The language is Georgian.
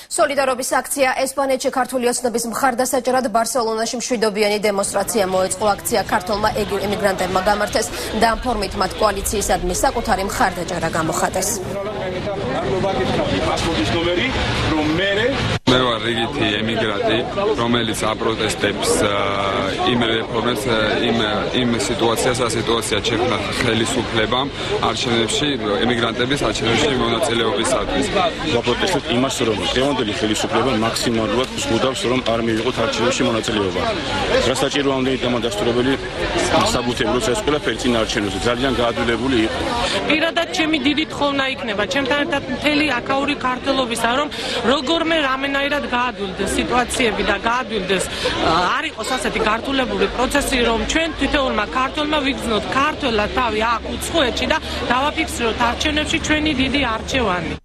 სოლიდარობის აქცია ესპანეთში ქართული ოცნების მხარდასაჭერად ბარსელონაში მშვიდობიანი დემონსტრაცია მოეწყო. აქცია ქართულმა ემიგრანტებმა გამართეს და ამ ფორმით მათ კოალიციისადმი საკუთარი მხარდაჭერა გამოხატეს. მე ვარ რიგითი ემიგრანტი, რომელიც აპროტესტებს იმ რეფორმებს, იმ სიტუაციას შექმნა ხელისუფლებამ არჩევნებში, ემიგრანტების არჩევნებში მონაწილეობისათვის. ვაპროტესტებთ იმას, რომ დღევანდელი ხელისუფლება მაქსიმალურად ზღუდავს, რომ არ მიიღოთ არჩევნებში მონაწილეობა. რა საჭირო ამდენი დამადასტურებელი საბუთებრივ ეს ყველაფერი წინ არჩევნებზე ძალიან გაადვილებული იყო. პირადად ჩემი დიდი თხოვნა იქნება ჩემთან ერთად მთელი აქაური ქართველობისა, რომ როგორმე რამენაირად გაადვილდეს სიტუაციები და გაადვილდეს არ იყოს ასეთი გართულებული პროცესი, რომ ჩვენ თითოეულმა ქართველმა ვიგრძნოთ ქართველად თავი აქ უცხოეთში და დავაფიქსიროთ არჩევნებში ჩვენი დიდი არჩევანი.